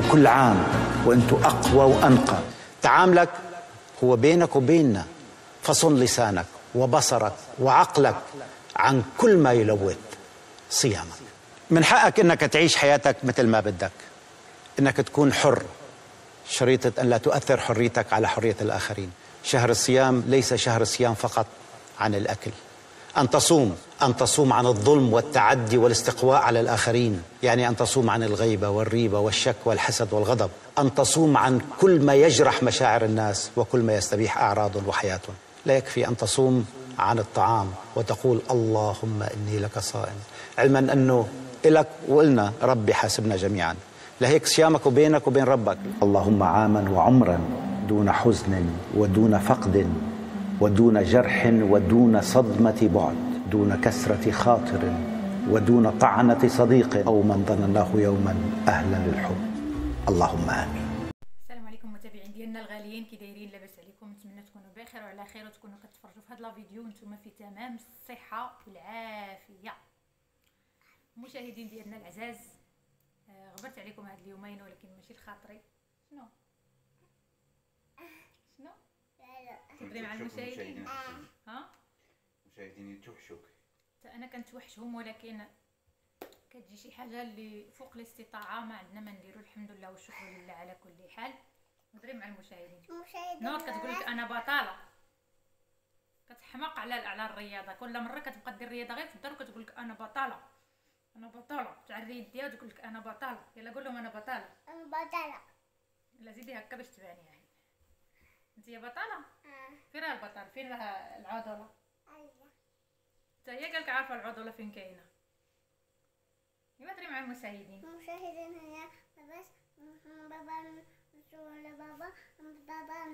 وكل عام وأنتم أقوى وأنقى. تعاملك هو بينك وبيننا، فصن لسانك وبصرك وعقلك عن كل ما يلوث صيامك. من حقك أنك تعيش حياتك مثل ما بدك، أنك تكون حر، شريطة أن لا تؤثر حريتك على حرية الآخرين. شهر الصيام ليس شهر الصيام فقط عن الأكل. أن تصوم عن الظلم والتعدي والاستقواء على الآخرين، يعني أن تصوم عن الغيبة والريبة والشك والحسد والغضب. أن تصوم عن كل ما يجرح مشاعر الناس وكل ما يستبيح أعراضهم وحياتهم. لا يكفي أن تصوم عن الطعام وتقول اللهم إني لك صائم، علما أنه إلك وإلنا ربي حاسبنا جميعا. لهيك صيامك وبينك وبين ربك. اللهم عاما وعمرا دون حزن ودون فقد ودون جرح ودون صدمة بعد، دون كسرة خاطر ودون طعنة صديق أو من ظنناه يوما أهلا للحب. اللهم آمين. السلام عليكم متابعين ديالنا الغاليين، كي دايرين؟ لاباس عليكم؟ نتمنى تكونوا بخير وعلى خير وتكونوا كتفرجوا في هذا الفيديو وانتم في تمام الصحة والعافية. مشاهدين ديالنا العزاز، غبرت عليكم هاد اليومين ولكن ماشي لخاطري. شنو تدري مع المشاهدين؟ ها المشاهدين يتوحشوك. انا كنتوحشهم، ولكن كتجي شي حاجه اللي فوق الاستطاعه ما عندنا ما نديرو. الحمد لله والشكر لله على كل حال. نهضري مع المشاهدين. نوض كتقول لك انا بطاله، كتحماق على الرياضه. كل مره كتبقى دير الرياضه غير في الدار وكتقول لك انا بطاله تعري يديها وتقول لك انا بطاله. يلا قول لهم انا بطاله. لا زيدي هكا باش تباني. يعني انت يا بطاله؟ فين راه البطال؟ فين راه العضله؟ حتى هي قالك عارفه العضله فين كاينه. يلا دري مع المشاهدين. هي بس بابا ولا بابا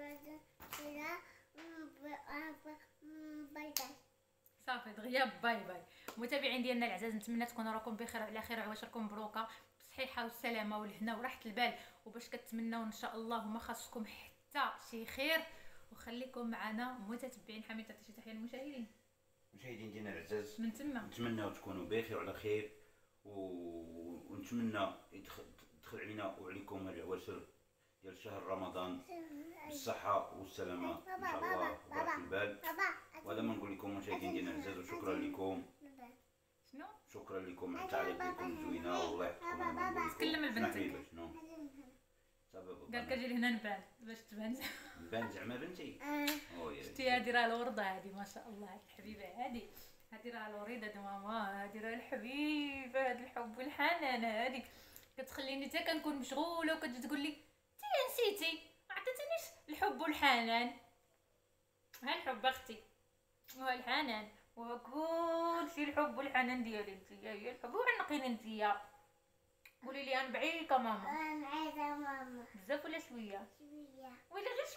باي باي. صافي دغيا باي باي. متابعين ديالنا العزاز، نتمنى تكونوا راكم بخير وعلى خير وعواشركم مبروكه بالصحيحه والسلامه والهنا وراحه البال، وباش كتمناو ان شاء الله وما خاصكم حتى شي خير. وخليكم معنا متتبعين. حميد تعطي شي تحيه للمشاهدين. المشاهدين ديالنا العزاز، من تما نتمنى تكونوا بخير وعلى خير، ونتمنى يدخل علينا وعليكم العواشر ديال شهر رمضان بالصحه والسلامه ان شاء الله وراحه البال. وهذا ما نقول لكم مشاهدين ديالنا العزاز، وشكرا لكم. شنو شكرا لكم على التعليق ديالكم الزوينه، والله يحفظكم. تكلم لبنتك. شنو قالك اجي لهنا نبان باش تبان. نبان زعما بنتي. شتي هادي راه الورده، هادي ما شاء الله، هاد الحبيبه هادي راه الوريده د ماما، هادي راه الحبيبه، هاد الحب والحنان. هادي كتخليني حتى كنكون مشغوله وكتجي تقول لي انت نسيتي ما عطيتينيش الحب والحنان. ها الحب اختي وها الحنان وها كلشي الحب والحنان ديالي. انت هي الحب وعنقيني انت. قولي لي انا بعيك ماما. انا عايزه ماما بزاف ولا شويه؟ ولا غير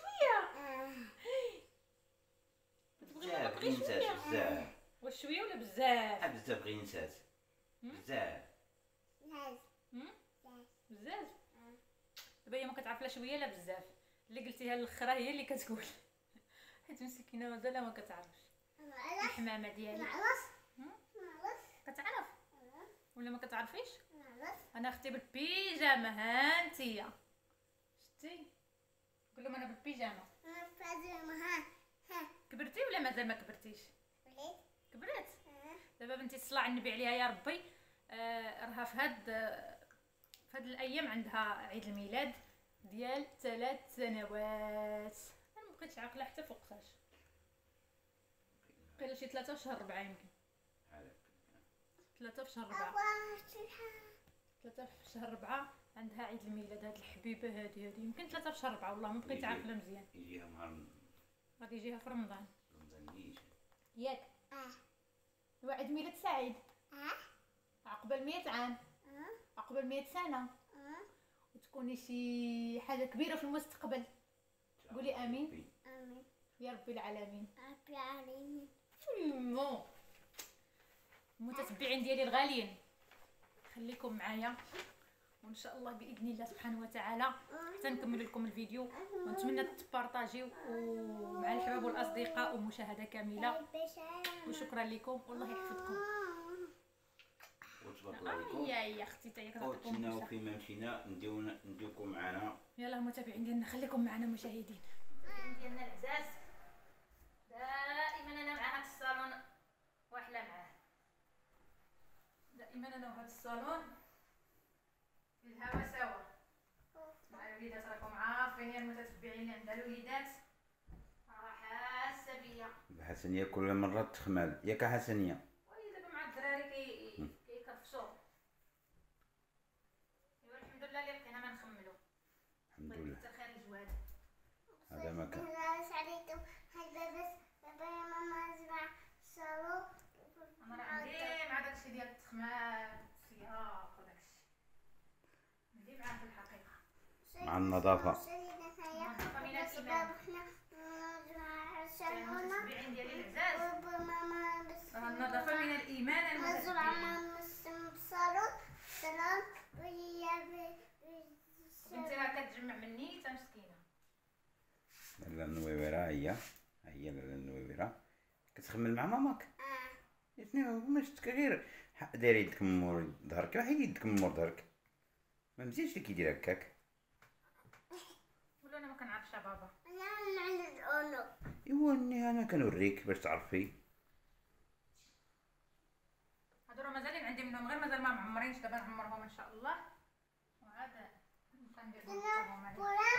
شويه؟ بزاف غينسات بزاف. واش شويه ولا بزاف؟ بزاف غينسات بزاف. بزاف. دابا هي ما كتعرف لا شويه لا بزاف. اللي قلتيها الاخرى هي اللي كتقول، حيت مسكينه مازال ما كتعرفش الحمامه ديالي. كتعرف ولا ما كتعرفيش؟ انا اختي بالبيجامه. ها انتيا شتي؟ قول لهم انا بالبيجامه. كبرتي ولا مازال ما كبرتيش؟ كبرت. دابا بنتي صلى على النبي عليها يا ربي. راها في هاد الايام عندها عيد الميلاد ديال 3 سنوات. انا ما بقيتش عاقله حتى فوقتاش، قيل شي 3 في شهر 4 يمكن. 3 في شهر 4. 3 في شهر 4 عندها عيد الميلاد. هاد الحبيبه هادي يمكن 3 في شهر 4. والله ما بقيت عاقله مزيان. يجيها نهار غادي يجيها في رمضان يجي ياك. وعيد ميلاد سعيد. عقبال 100 عام. عقبال 100 سنه. وتكوني شي حاجه كبيره في المستقبل. قولي امين. امين يا رب العالمين. رب العالمين. متتبعين ديالي الغاليين، خليكم معايا وان شاء الله باذن الله سبحانه وتعالى حتى نكمل لكم الفيديو. ونتمنى تبارطاجيو مع الحباب والاصدقاء ومشاهده كامله. وشكرا لكم والله يحفظكم. تبارك الله عليكم. يا اختي تا هي كتعطيكم وتسناو فيما مشينا نديوكم معنا. يلا المتابعين ديالنا خليكم معنا مشاهدين ديالنا العزاز. دائما انا مع هذا الصالون واحلى معاه، دائما انا وهذا الصالون في الهوا سوا مع الوليدات. راكم عارفين يا المتتبعين اللي عندها الوليدات راه حاسه بيا. حسنيه كل مره تخمل ياك حسنيه، وي دابا مع الدراري كيكرفسوا. ايوا الحمد لله اللي بقينا ما نخملو. الحمد لله. حتى خير الجواد هذا ما كان. واش عليكم هذا بس بابا يا ماما زرع صالو. انا راه عندي مع داكشي ديال التخمام السياق وداكشي عندي معاه في الحقيقه. مع النظافه. النظافه من الايمان. المتتبعين ديالي العزاز النظافه من الايمان. المتتبعين بنتي راه كتجمع مني حتى مسكينه. لاله النويويره هي لاله النويويره كتخمل مع ماماك. شنو ما شفتك غير دايره يدك من مور ظهرك، وحيد يدك من مور ظهرك، ما مزيانش اللي كيدير هكاك. ولا انا ما كنعرفش بابا. ايوا انا كنوريك باش تعرفي. هادو راه مازالين عندي منهم غير مازال ما معمرينش، دابا نعمرهم ان شاء الله وعاد غندير لهم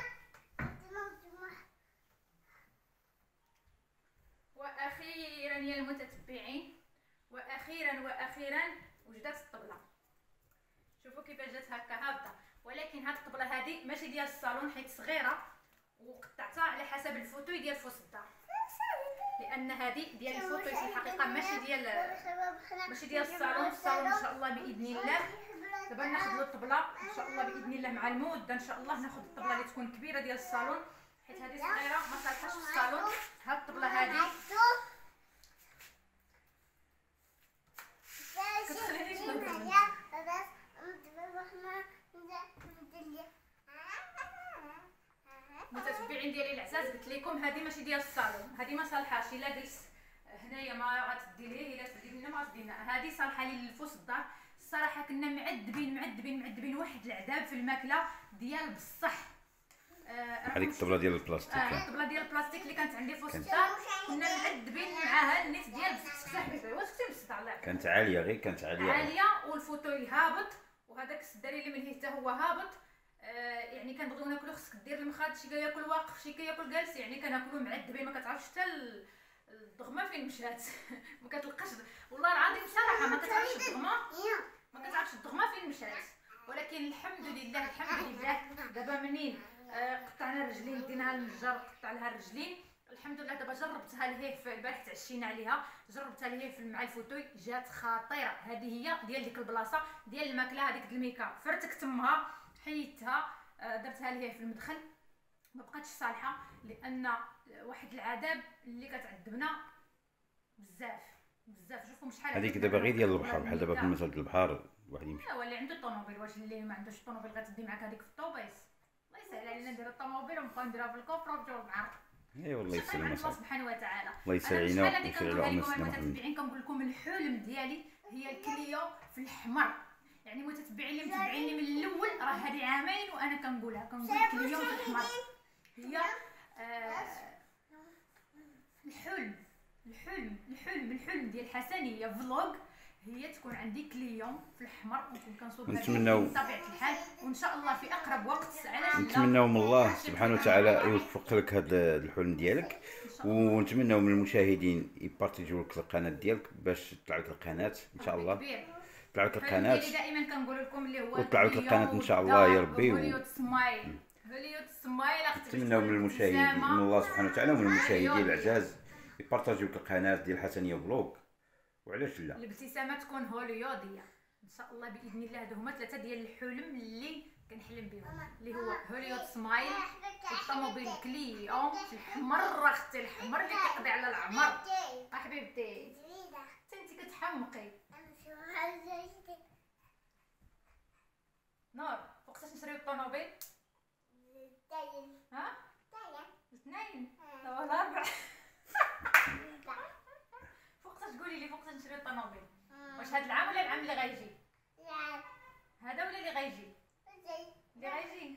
واخيرا يا المتتبعين، واخيرا وجدت الطبله. شوفوا كيفاش جات هكا هابطه، ولكن هاد الطبله هادي ماشي ديال الصالون حيت صغيره وقطعتها على حسب الفوتوي ديال فوس الدار، لان هادي ديال الفوتوي في الحقيقه ماشي ديال الصالون. الصالون ان شاء الله باذن الله دابا ناخذ الطبله ان شاء الله باذن الله مع المده. ان شاء الله ناخذ الطبله اللي تكون كبيره ديال الصالون حيت هذه صغيره ما صالحاش في الصالون. هاد الطبله هذه كتخلينيش نهضر. المتتبعين ديالي العزاز قلت لكم هذه ماشي ديال الصالون، هذه ما صالحاش. الا جلس هنايا ما غتدي ليه، الا تدي لنا ما غتدي لنا. هذه صالحه لي للفوس الدار. الصراحه كنا معذبين واحد العذاب في الماكله ديال بصح. هذيك الطبله ديال البلاستيك. الطبله ديال البلاستيك اللي كانت عندي في وسط الدار كنا معذبين معاها النيت ديال بصح حبيبي. واش كنتي مبسوطه الله يعطيك؟ كانت عاليه، غير كانت عاليه والفوتوي هابط وهذاك السداري اللي من حتى هو هابط. يعني كنبغيو ناكلو خصك دير المخاد، شي كياكل واقف شي كياكل جالس، يعني كناكلو معذبين ما كتعرفش حتى الضغمه فين مشات. ما كتلقاش والله العظيم صراحه ما كتعرفش الضغمه فين مشات. ولكن الحمد لله دابا منين قطعنا الرجلين ديناها للنجار قطع لها الرجلين الحمد لله. دابا جربتها لهيه في البارح تعشينا عليها، جربتها لهيه في مع الفوتوي جات خطيره. هذه هي ديال ديك البلاصه ديال الماكله هذيك الميكا، فرتك تمها حيدتها درتها لهيه في المدخل ما بقاتش صالحه لان واحد العذاب اللي كتعذبنا بزاف. شوفوا شحال هذيك دابا غير ديال البحر، بحال دابا في المثل ديال البحر واحد يمشي. هو اللي عنده الطوموبيل، واش اللي ما عندوش الطوموبيل غتدي معاك هذيك في الطوبيس؟ الله يسهل علينا ندير الطوموبيل ونبقاو نديرها في الكوفر ونمشيو للبحر. اي والله يسلم الله سبحانه وتعالى. الله يسهل علينا ويسهل على امنا سيدنا محمد. المتتبعين كنقول لكم الحلم ديالي هي الكليو في الحمر. يعني متتبعين اللي متبعيني من الاول راه هذه عامين وانا كنقول كليو في الحمر هي الحلم ديال حسنيه فلوق، هي تكون عندي كليون في الحمر ونكون كنصور نتمناو بطبيعه الحال وان شاء الله في اقرب وقت. علاش نتمناو من الله سبحانه وتعالى يوفق لك هذا الحلم ديالك، ونتمناو من المشاهدين يبارطاجيو لك القناه ديالك باش تطلع لك القناه ان شاء الله. طلع لك القناه دائما كنقول لكم اللي هو وطلع لك القناه ان شاء الله يا ربي. هوليود سمايل اختي نتمناو من المشاهدين من الله سبحانه وتعالى ومن المشاهدين العزاز يبارطاجيو لك القناه ديال حسنيه فلوق، وعلاش لا الابتسامه تكون هوليوديه ان شاء الله باذن الله. هادو هما ثلاثه ديال الحلم اللي كنحلم بهم، اللي هو هوليود سمايل والطوموبيل كليون في الحمر. اختي الحمر اللي كيقضي على العمر. حبيبتي انت كتحمقي. نور وقتاش نشريو الطوموبيل؟ ها؟ الاثنين دابا الاربع. وقتاش قولي لي وقتاش نشريو الطوموبيل؟ واش هاد العام ولا العام اللي غيجي؟ هذا ولا اللي غيجي؟ اللي غيجي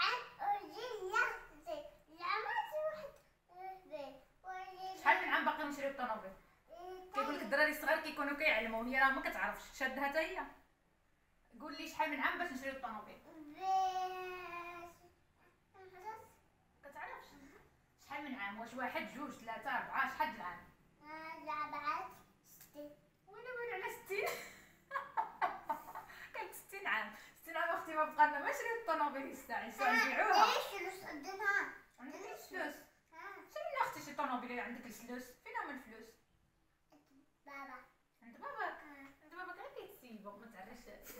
شحال من عام باقي نشريو الطوموبيل؟ كيقول لك الدراري الصغار كيكونوا كيعلموا، هي راه ما كتعرفش، شادها حتى هي. قول لي شحال من عام باش نشريو الطوموبيل؟ كتعرفش شحال من عام؟ واش 1 2 3 4 شحال العام؟ 60. وانا بان على 60. كانت 60 عام. 60 عام اختي ما بقى لنا ما شريت الطوموبيل يستاهل نبيعوها. فلوس عندنا. عندك الفلوس؟ شري لنا اختي شي طوموبيل عندك الفلوس. فين هما الفلوس؟ بابا. عند باباك. عند باباك غير كيتسيبو ما تعرفش.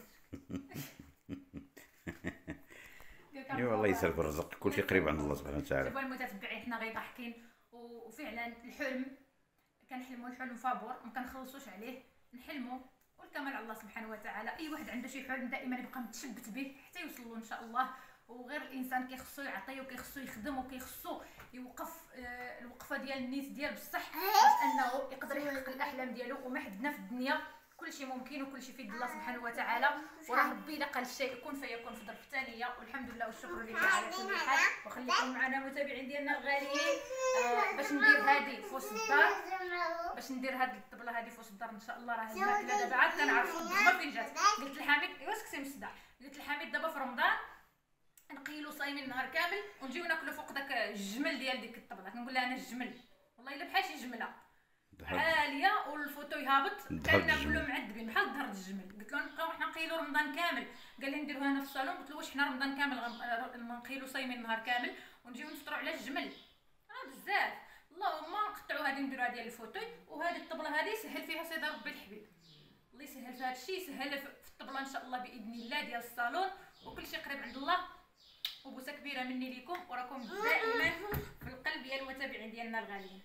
اي والله يسلب الرزق، كلشي قريب عند الله سبحانه وتعالى. شوفوا المتتبعين حنا غير ضاحكين، وفعلا الحلم كنحلموا الحلم فابور ما كنخلصوش عليه، نحلموا والكمال على الله سبحانه وتعالى. اي واحد عنده شي حلم دائما يبقى متشبت به حتى يوصل له ان شاء الله. وغير الانسان كيخصو يعطي وكيخصو يخدم وكيخصو يوقف الوقفه ديال النيت ديال بصح باش انه يقدر يحقق الاحلام ديالو. وما حدنا في الدنيا كلشي ممكن وكلشي في يد الله سبحانه وتعالى، وراه ربي الا قال الشيء كن فيكون في الظرف الثانيه. والحمد لله والشكر لله على كل حال. وخليكم معنا متابعين ديالنا الغاليين. باش ندير هذه في وسط الدار، باش ندير هذه الطبله هذه في وسط الدار ان شاء الله. راه الماكله دابا عاد كنعرفوا الضجه فين جات. قلت لحميد ايوا سكتي مسدا، قلت لحميد دابا في رمضان نقيلوا صايمين النهار كامل ونجيو ناكلوا فوق داك الجمل ديال ديك الطبله. كنقول لها انا الجمل والله الا بحال شي جمله عاليه والفوتوي هابط كناكلوا معذبين بحال ظهر الجمل. قلت له نبقاو حنا نقيلوا رمضان كامل، قال لي نديروها هنا في الصالون. قلت له واش حنا رمضان كامل نقيلوا صايمين النهار كامل ونجيو نفطروا على الجمل؟ بزاف. اللهم نقطعوا هذه نديروها ديال الفوتوي، وهذه الطبله هذه سهل فيها سيدي ربي الحبيب. الله يسهل في هذا الشيء، يسهل في الطبله ان شاء الله باذن الله ديال الصالون، وكل شيء قريب عند الله. وبوسه كبيره مني ليكم، وراكم دائما في القلب يا المتابعين ديالنا الغاليين.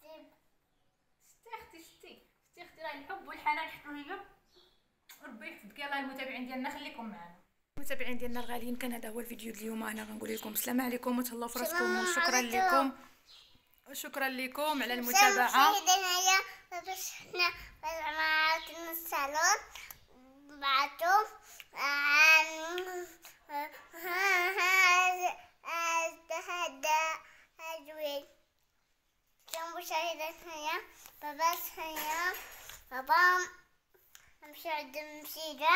شتي راه الحب والحنان حطوا ليا، وربي يحفظك. يلاه المتابعين ديالنا خليكم معنا. المتابعين ديالنا الغاليين، كان هذا هو الفيديو اليوم. انا غنقول لكم السلام عليكم وتهلاو في راسكم، وشكرا لكم وشكرا لكم على المتابعه. هنايا باش حنا معاكم الصالون بعتو هذا زوين. كم مشاهدات هيا بابا هيا بابا نمشي عند المسيرة.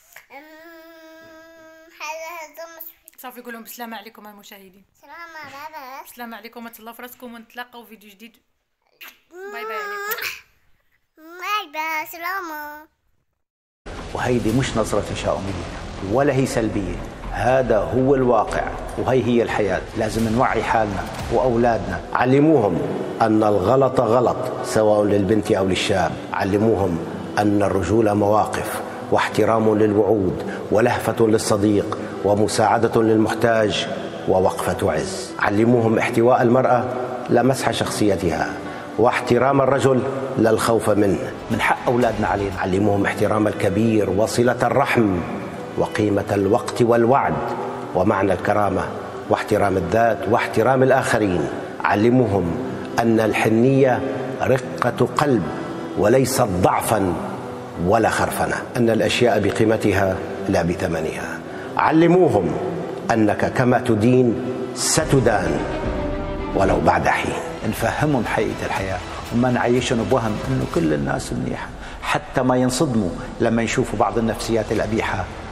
هذا صافي قولهم بالسلامة عليكم المشاهدين. سلام بابا. السلام عليكم وتهلاو في راسكم، ونتلاقاو في فيديو جديد. باي باي عليكم. باي باي سلام. وهيدي مش نظرة تشاؤمية ولا هي سلبية، هذا هو الواقع وهي الحياة. لازم نوعي حالنا وأولادنا. علموهم أن الغلط غلط سواء للبنت أو للشاب. علموهم أن الرجولة مواقف واحترام للوعود ولهفة للصديق ومساعدة للمحتاج ووقفة عز. علموهم احتواء المرأة لا مسح شخصيتها، واحترام الرجل لا الخوف منه. من حق أولادنا علينا. علموهم احترام الكبير وصلة الرحم وقيمة الوقت والوعد ومعنى الكرامة واحترام الذات واحترام الآخرين. علموهم أن الحنية رقة قلب وليست ضعفا ولا خرفنة، أن الأشياء بقيمتها لا بثمنها. علموهم أنك كما تدين ستدان ولو بعد حين. نفهمهم حقيقة الحياة وما نعيشهم بوهم إنه كل الناس منيحة، حتى ما ينصدموا لما يشوفوا بعض النفسيات القبيحة